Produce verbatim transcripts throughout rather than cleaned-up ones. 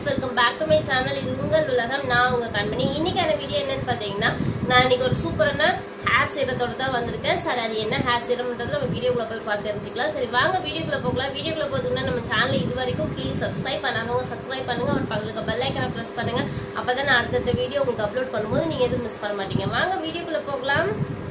welcome back to my channel. இது உங்கள் உலகம். நான் உங்க கண்மணி. இன்னைக்கான வீடியோ என்னன்னு பாத்தீங்கன்னா, நான் இன்னைக்கு ஒரு சூப்பரான ஹேர் சீரத்தோட தான் வந்திருக்கேன். சரி, அது என்ன ஹேர் சீரம்ன்றது நம்ம வீடியோக்குள்ள போய் பார்த்து தெரிஞ்சுக்கலாம். சரி, வாங்க வீடியோக்குள்ள போகலாம். வீடியோக்குள்ள போறதுக்கு நம்ம சேனலை இது வரைக்கும் ப்ளீஸ் சப்ஸ்கிரைப் பண்ணாதவங்க சப்ஸ்கிரைப் பண்ணுங்க. அப்புறம் பக்கத்துல பெல் ஐகானை பிரஸ் பண்ணுங்க. அப்பதான் நான் அடுத்த வீடியோ உங்களுக்கு அப்லோட் பண்ணும்போது நீங்க எதுவும் மிஸ் பண்ண மாட்டீங்க. வாங்க வீடியோக்குள்ள போகலாம்.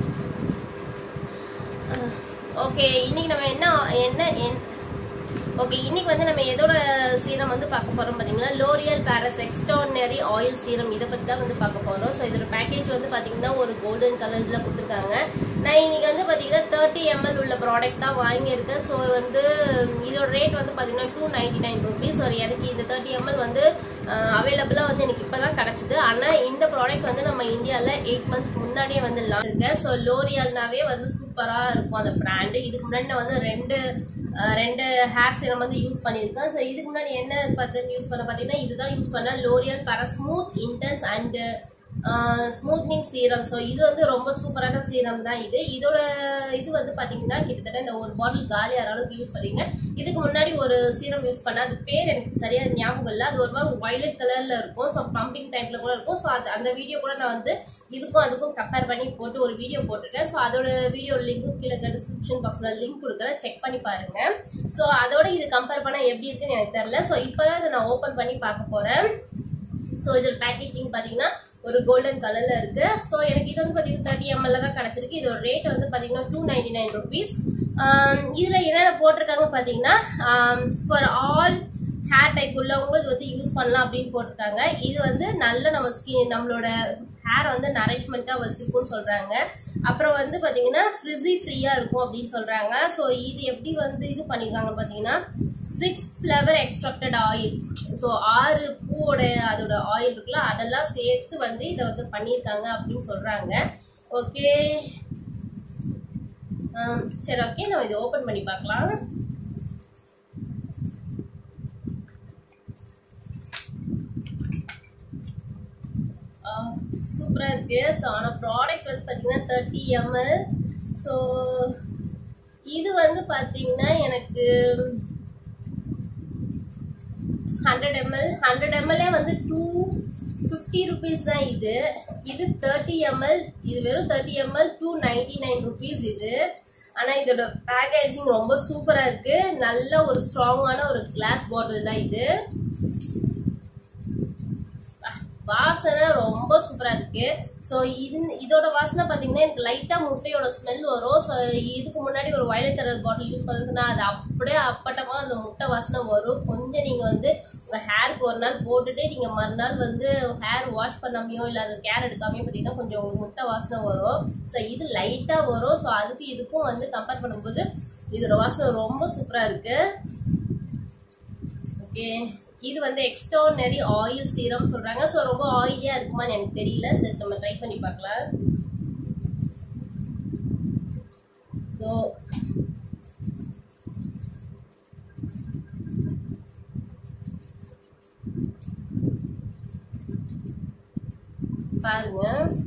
ஓகே, இன்னைக்கு நம்ம என்ன என்ன ஓகே இன்னைக்கு வந்து நம்ம எதோட சீரம் வந்து பார்க்க போறோம் பாத்தீங்கன்னா, L'Oreal Paris extraordinary oil serum. இதை பத்தி தான் வந்து பார்க்க போறோம். ஸோ இதோட பேக்கேஜ் வந்து பாத்தீங்கன்னா ஒரு கோல்டன் கலர்ல கொடுத்துருக்காங்க. நான் இன்னைக்கு வந்து பாத்தீங்கன்னா தேர்ட்டி எம்எல் உள்ள ப்ராடக்ட் தான் வாங்கியிருக்கேன். ஸோ வந்து இதோட ரேட் வந்து பாத்தீங்கன்னா டூ நைன்டி நைன் ருபீஸ். ஒரு எனக்கு இந்த தேர்ட்டி எம்எல் வந்து அவைலபிளா வந்து எனக்கு இப்பதான் கிடைச்சது. ஆனா இந்த ப்ராடக்ட் வந்து நம்ம இந்தியால எயிட் மந்த்ஸ் முன்னாடியே வந்து லான்ச் இருக்கேன். ஸோ லோரியல்னாவே வந்து சூப்பரா இருக்கும் அந்த பிராண்டு. இதுக்கு முன்னாடி நான் வந்து ரெண்டு ரெண்டு ஹேர் சீரம் வந்து யூஸ் பண்ணியிருக்கேன். ஸோ இதுக்கு முன்னாடி என்ன பார்த்து யூஸ் பண்ண பார்த்தீங்கன்னா, இதுதான் யூஸ் பண்ண L'Oreal Paris smooth intense and smoothening serum. So இது வந்து ரொம்ப சூப்பரான சீரம் தான் இது. இதோட இது வந்து பார்த்தீங்கன்னா கிட்டத்தட்ட இந்த ஒரு பாட்டில் காலி ஆகிற அளவுக்கு யூஸ் பண்ணிங்க. இதுக்கு முன்னாடி ஒரு சீரம் யூஸ் பண்ண, அது பேர் எனக்கு சரியா ஞாபகம் இல்லை. அது ஒரு மாதிரி வயலட் கலர்ல இருக்கும். ஸோ பம்பிங் டைப்ல கூட இருக்கும். ஸோ அது அந்த வீடியோ கூட நான் வந்து இதுக்கும் அதுக்கும் கம்பேர் பண்ணி போட்டு ஒரு வீடியோ போட்டிருக்கேன். ஸோ அதோட வீடியோ லிங்க்கும் கீழே டிஸ்கிரிப்ஷன் பாக்ஸ்ல லிங்க் கொடுக்குறேன், செக் பண்ணி பாருங்க. ஸோ அதோட இது கம்பேர் பண்ண எப்படி இருக்குன்னு எனக்கு தெரியல. ஸோ இப்போதான் இதை நான் ஓப்பன் பண்ணி பார்க்க போறேன். ஸோ இதோட பேக்கேஜிங் பார்த்தீங்கன்னா ஒரு கோல்டன் கலர்ல இருக்கு. ஸோ எனக்கு இது வந்து பார்த்தீங்கன்னா தேர்ட்டி எம்எல்ல தான் கிடைச்சிருக்கு. இதோட ரேட் வந்து பார்த்தீங்கன்னா டூ நைன்டி நைன் ருபீஸ். இதுல என்னென்ன போட்டிருக்காங்க பார்த்தீங்கன்னா, ஃபார் ஆல் ஹேர் டைப் உள்ளவங்க இது வந்து யூஸ் பண்ணலாம் அப்படின்னு போட்டிருக்காங்க. இது வந்து நல்ல நம்ம ஸ்கின் நம்மளோட ஹேர் வந்து நரிஷ்மெண்டா வச்சிருக்கும்னு சொல்றாங்க. அப்புறம் வந்து பாத்தீங்கன்னா ஃப்ரிஸி ஃப்ரீயா இருக்கும் அப்படின்னு சொல்றாங்க. ஸோ இது எப்படி வந்து இது பண்ணிருக்காங்க பாத்தீங்கன்னா, six flower extracted oil. So ஆறு பூவோட அதோட ஆயில் இருக்குல்ல, அதெல்லாம் சேர்த்து வந்து இதை வந்து பண்ணியிருக்காங்க அப்படின்னு சொல்றாங்க. ஓகே சரி, ஓகே நம்ம இதை ஓபன் பண்ணி பார்க்கலாம். சூப்பரா இருக்கு. ஸோ ஆனா ப்ராடக்ட் வந்து பாத்தீங்கன்னா தேர்ட்டி எம்எல். ஸோ இது வந்து பாத்தீங்கன்னா எனக்கு ஹண்ட்ரட் எம்எல் ஹண்ட்ரட் எம்எல்ஏ வந்து டூ ஃபிஃப்டி ருபீஸ் தான் இது. இது தேர்ட்டி எம்எல், இது வெறும் thirty ML two ninety nine rupees இது. ஆனா இதோட பேக்கேஜிங் ரொம்ப சூப்பரா இருக்கு. நல்ல ஒரு ஸ்ட்ராங்கான ஒரு கிளாஸ் பாட்டில் தான் இது. வாசனை ரொம்ப சூப்பரா இருக்கு. ஸோ இதோட வாசனை பாத்தீங்கன்னா எனக்கு லைட்டா முட்டையோட ஸ்மெல் வரும். ஸோ இதுக்கு முன்னாடி ஒரு வயலட் கலர் பாட்டில் யூஸ் பண்ணதுன்னா அது அப்படியே அப்பட்டமா அந்த முட்டை வாசனை வரும். கொஞ்சம் நீங்க வந்து உங்க ஹேருக்கு ஒரு நாள் போட்டுட்டு நீங்க மறுநாள் வந்து ஹேர் வாஷ் பண்ணாமையோ இல்லை அது கேர் எடுக்காமையோ பார்த்தீங்கன்னா கொஞ்சம் உங்களுக்கு முட்டை வாசனை வரும். ஸோ இது லைட்டா வரும். ஸோ அதுக்கு இதுக்கும் வந்து கம்பேர் பண்ணும்போது இதோட வாசனை ரொம்ப சூப்பரா இருக்கு. ஓகே, இது வந்து எக்ஸ்ட்ராடினரி ஆயில் சீரம் சொல்றாங்க. ஸோ ரொம்ப ஆயிலியா இருக்குமான்னு எனக்கு தெரியல. சரி, நம்ம ட்ரை பண்ணி பார்க்கலாம். ஸோ பாருங்க,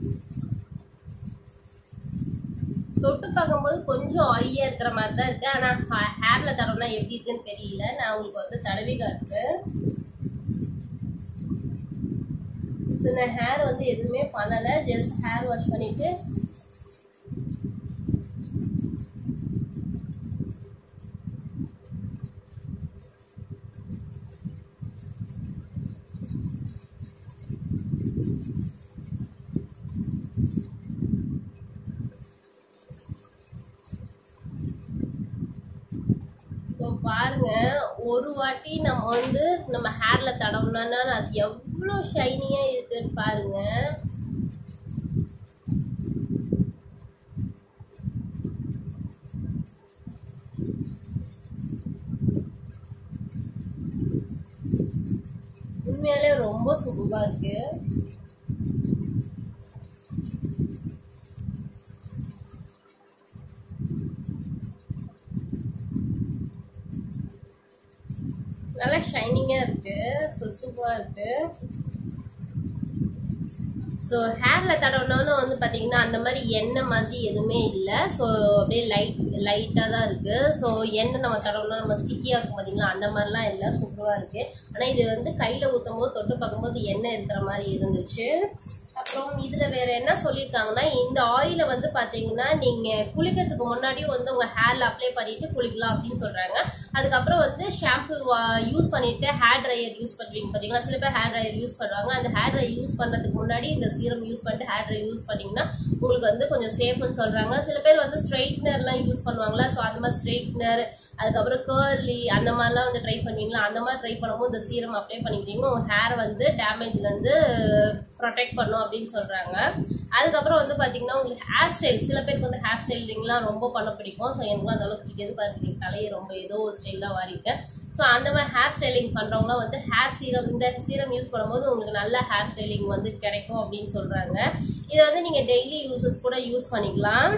தொட்டு பார்க்கும்போது கொஞ்சம் ஆயிலியா இருக்கிற மாதிரி தான் இருக்கு. ஆனா ஹேர்ல தரோம்னா எப்படி இருக்குன்னு தெரியல. நான் உங்களுக்கு வந்து தடவி காட்டுறேன். நான் ஹேர் வந்து எதுவுமே பண்ணல, ஜஸ்ட் ஹேர் வாஷ் பண்ணிட்டு பாருங்க, ஒரு வாட்டி நம்ம வந்து நம்ம ஹேர்ல தடவுனோம்னா அது எவ்வளவு ஷைனியா இருக்குன்னு பாருங்க. உண்மையாலே ரொம்ப சூப்பரா இருக்கு. நல்லா ஷைனிங்கா இருக்கு. ஸோ சூப்பரா இருக்கு. ஸோ ஹேர்ல தடவினாலும் வந்து பாத்தீங்கன்னா அந்த மாதிரி எண்ணெய் மாதிரி எதுவுமே இல்லை. ஸோ அப்படியே லைட் லைட்டா தான் இருக்கு. ஸோ எண்ணெய் நம்ம தடவினா நம்ம ஸ்டிக்கியா இருக்கும் பாத்தீங்களா, அந்த மாதிரிலாம் இல்லை, சூப்பரா இருக்கு. ஆனா இது வந்து கையில ஊற்றும் போது தொட்டு பார்க்கும்போது எண்ணெய் இருக்கிற மாதிரி இருந்துச்சு. அப்புறம் இதுல வேற என்ன சொல்லியிருக்காங்கன்னா, இந்த ஆயில வந்து பாத்தீங்கன்னா நீங்க குளிக்கிறதுக்கு முன்னாடியும் வந்து உங்க ஹேர்ல அப்ளை பண்ணிட்டு குளிக்கலாம் அப்படின்னு சொல்றாங்க. அதுக்கப்புறம் வந்து ஷாம்பு யூஸ் பண்ணிட்டு ஹேர் ட்ரையர் யூஸ் பண்ணுவீங்க பாத்தீங்களா, சில பேர் ஹேர் ட்ரையர் யூஸ் பண்றாங்க. அந்த ஹேர் ட்ரையர் யூஸ் பண்றதுக்கு முன்னாடி இந்த சீரம் யூஸ் பண்ணிட்டு ஹேர் ட்ரையர் யூஸ் பண்ணீங்கன்னா உங்களுக்கு வந்து கொஞ்சம் சேஃப்னு சொல்றாங்க. சில பேர் வந்து ஸ்ட்ரைட்னர் எல்லாம் யூஸ் பண்ணுவாங்களா, ஸோ அந்த மாதிரி ஸ்ட்ரைட்னர் அதுக்கப்புறம் கேர்லி அந்த மாதிரிலாம் வந்து ட்ரை பண்ணுவீங்களா, அந்த மாதிரி ட்ரை பண்ணும்போது இந்த சீரம் அப்ளை பண்ணிக்கிட்டீங்கன்னா உங்க ஹேர் வந்து டேமேஜ்ல இருந்து ப்ரொடெக்ட் பண்ணும் அப்படின்னு சொல்றாங்க. அதுக்கப்புறம் வந்து பாத்தீங்கன்னா உங்களுக்கு ஹேர் ஸ்டைல், சில பேருக்கு வந்து ஹேர் ஸ்டைலிங்லாம் ரொம்ப பண்ண பிடிக்கும். ஸோ எனக்கு அந்த அளவுக்கு பிடிக்காது. பாத்தீங்க தலையை ரொம்ப ஏதோ ஒரு ஸ்டைலாம் வாரிருக்கேன். ஸோ அந்த மாதிரி ஹேர் ஸ்டைலிங் பண்றவங்களாம் வந்து ஹேர் சீரம், இந்த சீரம் யூஸ் பண்ணும்போது உங்களுக்கு நல்ல ஹேர் ஸ்டைலிங் வந்து கிடைக்கும் அப்படின்னு சொல்றாங்க. இதை வந்து நீங்க டெய்லி யூசஸ் கூட யூஸ் பண்ணிக்கலாம்.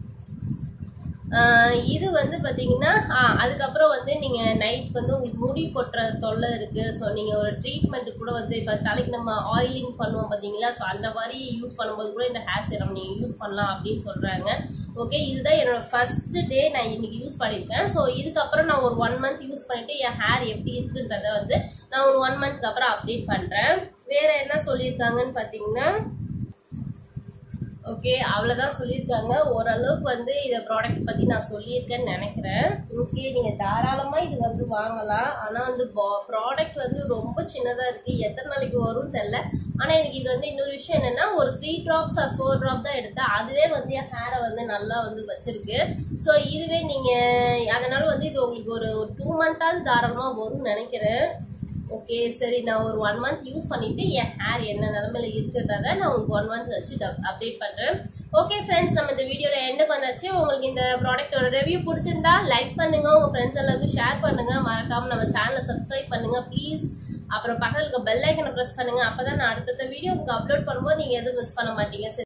இது வந்து பாத்தீங்கன்னா அதுக்கப்புறம் வந்து நீங்க நைட் வந்து உங்களுக்கு முடி கொட்டுற தொல்லை இருக்கு. ஸோ நீங்க ஒரு ட்ரீட்மெண்ட் கூட வந்து இப்ப தலைக்கு நம்ம ஆயிலிங் பண்ணுவோம் பாத்தீங்களா, ஸோ அந்த மாதிரி யூஸ் பண்ணும்போது கூட இந்த ஹேர் சீரம் நீங்க யூஸ் பண்ணலாம் அப்படின்னு சொல்றாங்க. ஓகே, இதுதான் என்னோட ஃபர்ஸ்ட் டே நான் இன்னைக்கு யூஸ் பண்ணிருக்கேன். ஸோ இதுக்கப்புறம் நான் ஒரு ஒன் மந்த் யூஸ் பண்ணிட்டு என் ஹேர் எப்படி இருக்குன்றத வந்து நான் ஒரு ஒன் மந்த்க்கு அப்புறம் அப்டேட் பண்றேன். வேற என்ன சொல்லியிருக்காங்கன்னு பாத்தீங்கன்னா, ஓகே அவ்வளவுதான் சொல்லியிருக்காங்க. ஓரளவுக்கு வந்து இந்த ப்ராடக்ட் பத்தி நான் சொல்லியிருக்கேன்னு நினைக்கிறேன். ஓகே, நீங்க தாராளமா இது வந்து வாங்கலாம். ஆனா வந்து ப்ராடக்ட் வந்து ரொம்ப சின்னதா இருக்கு, எத்தனை நாளைக்கு வரும்னு தெரியல. ஆனா எனக்கு இது வந்து இன்னொரு விஷயம் என்னன்னா, ஒரு three drops or four drop தான் எடுத்தேன், அதுவே வந்து என் ஹேரை வந்து நல்லா வந்து வச்சிருக்கு. ஸோ இதுவே நீங்க அதனால வந்து இது உங்களுக்கு ஒரு டூ மந்தாவது தாராளமா வரும்னு நினைக்கிறேன். ஓகே சரி, நான் ஒரு ஒன் மந்த் யூஸ் பண்ணிட்டு என் ஹேர் என்ன நிலைமையில இருக்கிறத நான் உங்களுக்கு ஒன் மந்த் வச்சு அப்டேட் பண்றேன். ஓகே ஃப்ரெண்ட்ஸ், நம்ம இந்த வீடியோட எண்டுக்கு வந்தாச்சு. உங்களுக்கு இந்த ப்ராடக்டோட ரிவ்யூ பிடிச்சிருந்தா லைக் பண்ணுங்க, உங்க ஃப்ரெண்ட்ஸ் எல்லாருக்கும் ஷேர் பண்ணுங்க, மறக்காம நம்ம சேனலை சப்ஸ்கிரைப் பண்ணுங்க ப்ளீஸ். அப்புறம் பக்கத்துல இருக்க பெல் ஐக்கனை பிரஸ் பண்ணுங்க, அப்பதான் நான் அடுத்த வீடியோ உங்களுக்கு அப்லோட் பண்ணும்போது நீங்க எதுவும் மிஸ் பண்ண மாட்டீங்க.